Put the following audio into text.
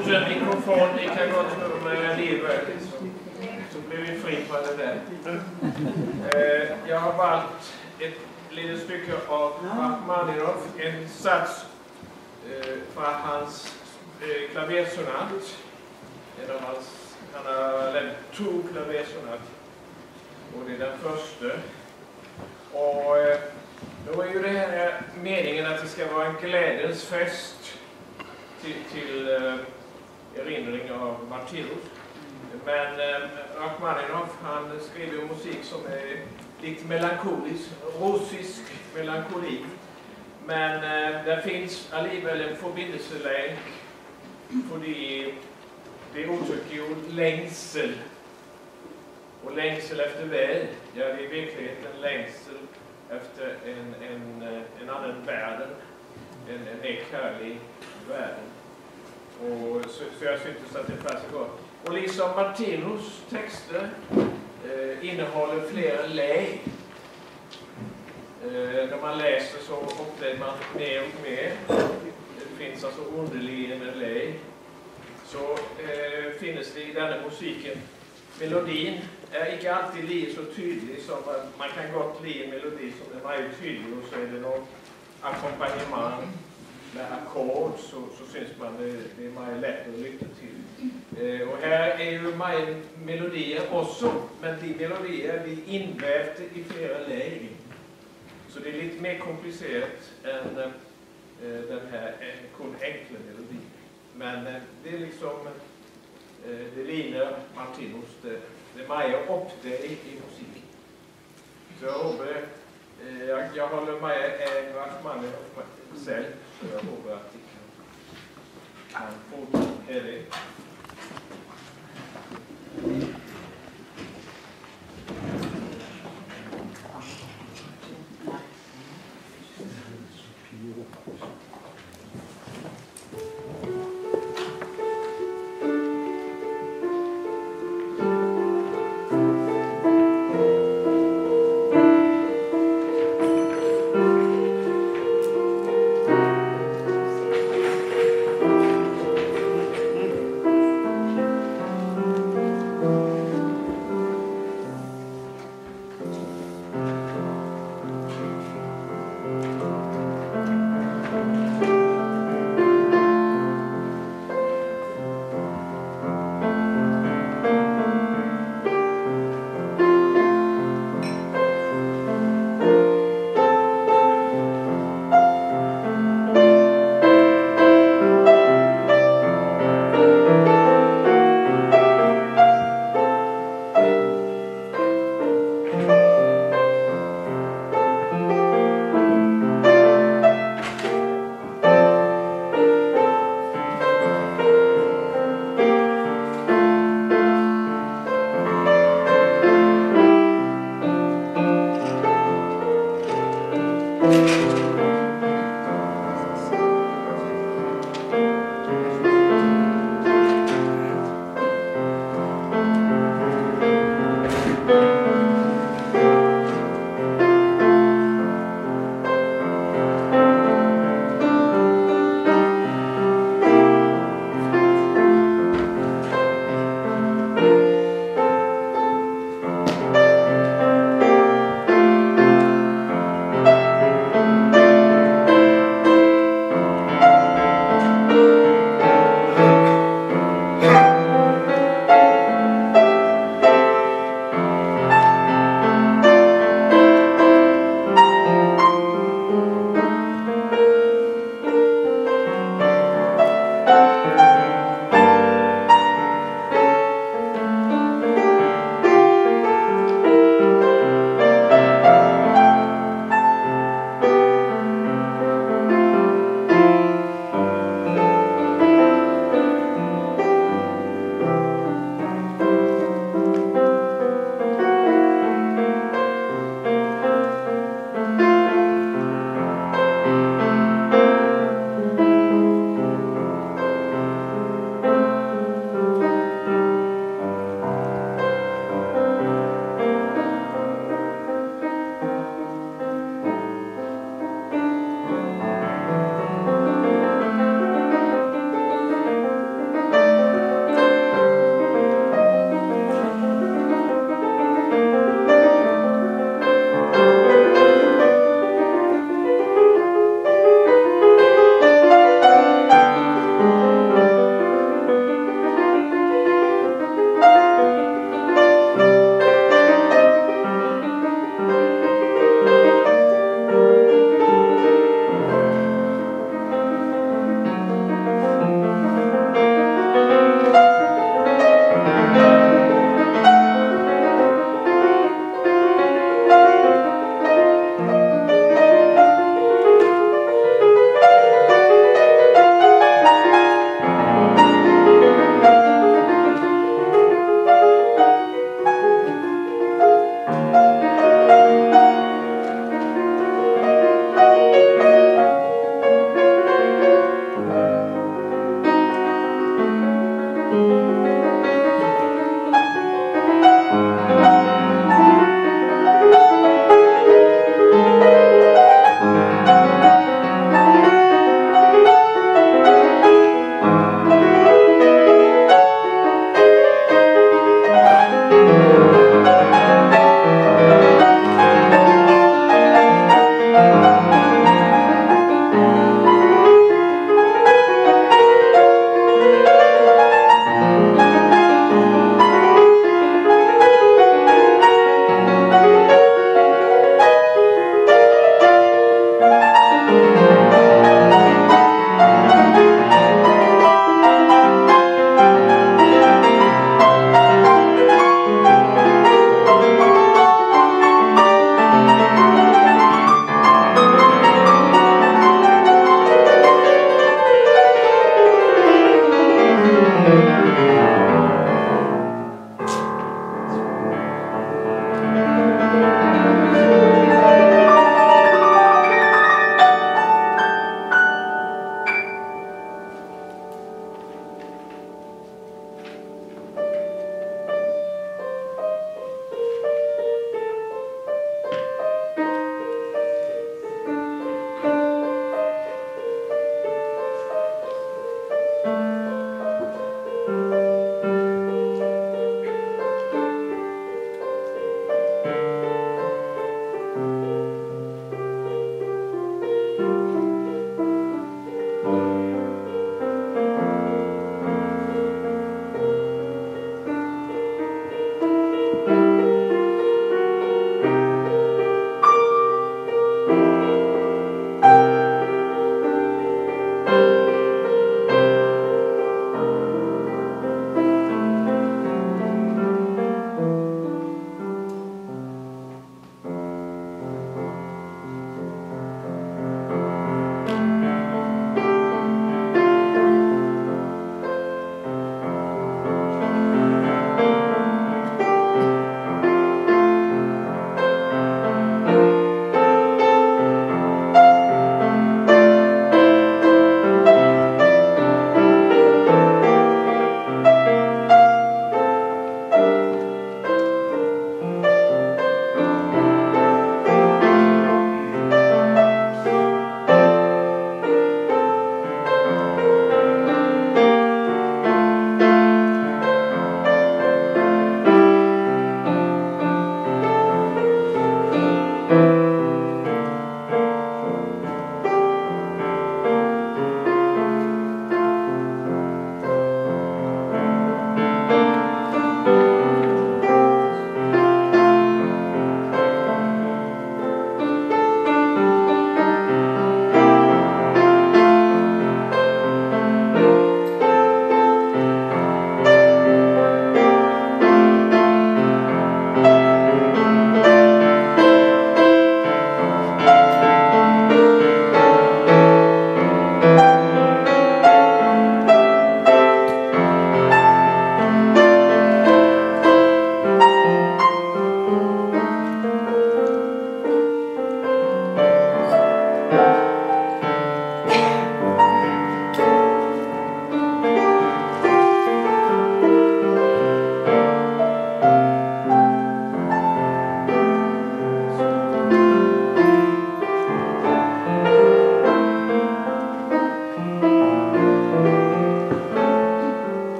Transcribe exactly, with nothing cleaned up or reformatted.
en mikrofon, ni kan gå till med livet. Så blir vi fri på det där. Eh, jag har valt ett litet stycke av Rachmaninoff, en sats eh, från hans eh, klaversonat. En av hans, han har lämnat två klaversonat. Och det är den första. Och eh, då är ju det här meningen att det ska vara en glädjens fest till, till eh, erinring av Martyrus. Men eh, Rachmaninoff, han skriver ju musik som är lite melankolisk, russisk melankoli. Men eh, det finns allivel en förbindelselänk för det, det uttrycker ju längsel. Och längsel efter väl, ja det är i verkligheten längsel efter en, en, en annan värld, en, en mer kärlig värld. Och så, så jag syntes att det passar gott. Och liksom Martinus texter eh, innehåller flera läger. Eh, när man läser så upplever man mer och mer. Det finns alltså underliggande läger. Så eh, finns det i denna musiken. Melodin är inte alltid lika så tydlig som att man kan gott li en melodi som är väldigt tydlig och så är det någon ackompanjemang med ackord så, så syns man det, det är mycket lätt att lyssna till. Eh, och här är ju mycket melodier också, men de melodier är invävda i flera läger. Så det är lite mer komplicerat än eh, den här eh, enkla melodin. Men eh, det är liksom eh, det linar Martinus, det, det är mycket upp det i, i musiken. Så jag hoppas, eh, jag, jag håller med en Rachmaninoff själv, så jag hoppas att det kan, kan fortsätta.